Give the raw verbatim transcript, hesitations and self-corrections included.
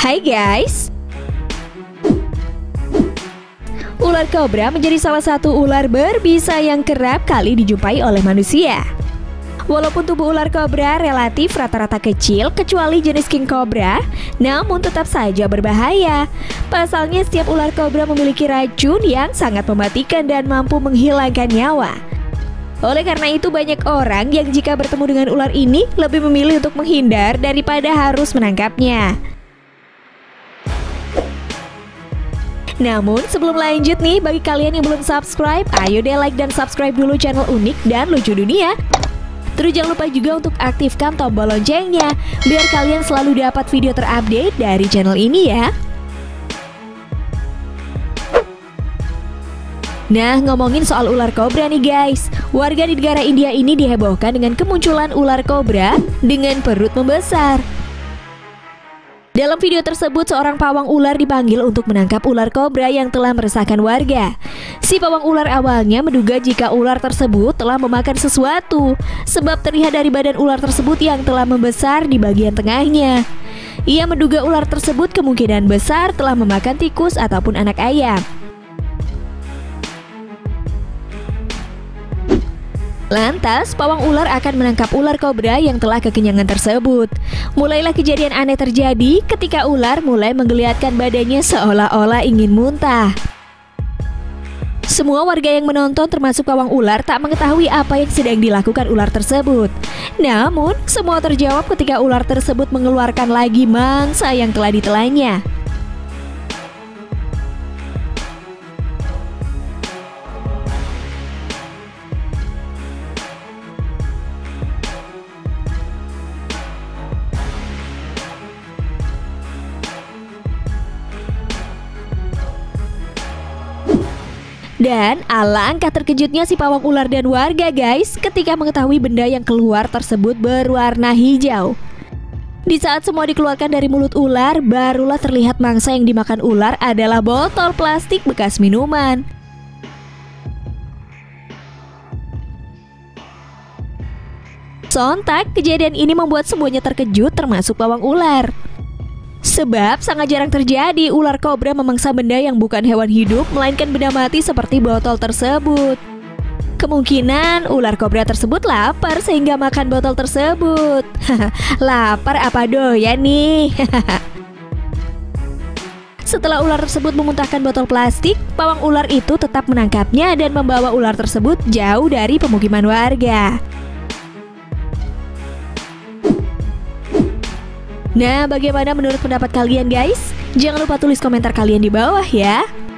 Hai guys. Ular kobra menjadi salah satu ular berbisa yang kerap kali dijumpai oleh manusia. Walaupun tubuh ular kobra relatif rata-rata kecil kecuali jenis king cobra, namun tetap saja berbahaya. Pasalnya setiap ular kobra memiliki racun yang sangat mematikan dan mampu menghilangkan nyawa. Oleh karena itu banyak orang yang jika bertemu dengan ular ini lebih memilih untuk menghindar daripada harus menangkapnya. Namun sebelum lanjut nih, bagi kalian yang belum subscribe, ayo deh like dan subscribe dulu channel Unik dan Lucu Dunia. Terus jangan lupa juga untuk aktifkan tombol loncengnya, biar kalian selalu dapat video terupdate dari channel ini ya. Nah, ngomongin soal ular kobra nih guys, warga di negara India ini dihebohkan dengan kemunculan ular kobra dengan perut membesar. Dalam video tersebut, seorang pawang ular dipanggil untuk menangkap ular kobra yang telah meresahkan warga. Si pawang ular awalnya menduga jika ular tersebut telah memakan sesuatu, sebab terlihat dari badan ular tersebut yang telah membesar di bagian tengahnya. Ia menduga ular tersebut kemungkinan besar telah memakan tikus ataupun anak ayam. Lantas, pawang ular akan menangkap ular kobra yang telah kekenyangan tersebut. Mulailah kejadian aneh terjadi ketika ular mulai menggeliatkan badannya seolah-olah ingin muntah. Semua warga yang menonton termasuk pawang ular tak mengetahui apa yang sedang dilakukan ular tersebut. Namun, semua terjawab ketika ular tersebut mengeluarkan lagi mangsa yang telah ditelannya. Dan alangkah terkejutnya si pawang ular dan warga guys ketika mengetahui benda yang keluar tersebut berwarna hijau. Di saat semua dikeluarkan dari mulut ular, barulah terlihat mangsa yang dimakan ular adalah botol plastik bekas minuman. Sontak, kejadian ini membuat semuanya terkejut termasuk pawang ular. Sebab sangat jarang terjadi ular kobra memangsa benda yang bukan hewan hidup, melainkan benda mati seperti botol tersebut. Kemungkinan ular kobra tersebut lapar sehingga makan botol tersebut. Lapar apa doyan nih? Setelah ular tersebut memuntahkan botol plastik, pawang ular itu tetap menangkapnya dan membawa ular tersebut jauh dari pemukiman warga. Nah, bagaimana menurut pendapat kalian guys? Jangan lupa tulis komentar kalian di bawah ya.